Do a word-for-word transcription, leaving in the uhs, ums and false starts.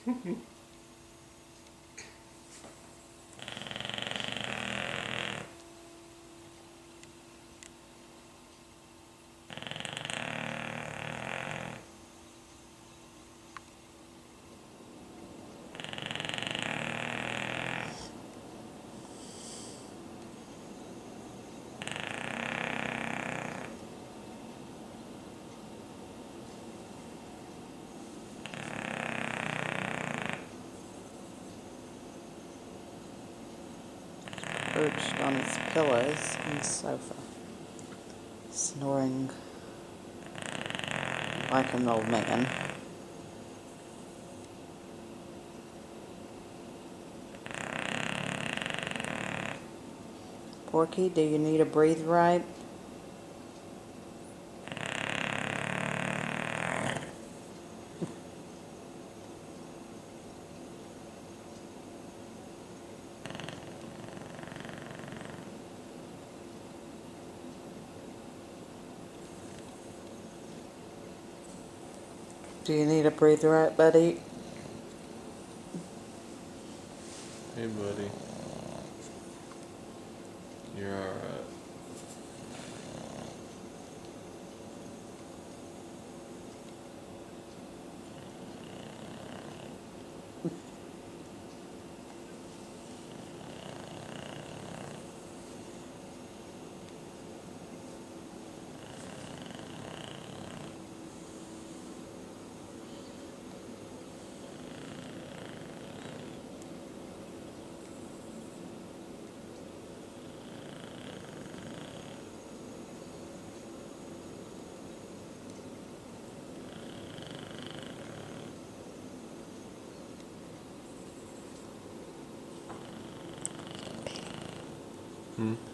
Perched on his pillows on the sofa, snoring like an old man. Porky, do you need a breathe right? Do you need a breathe right, buddy? Hey, buddy. You're alright. Hmm?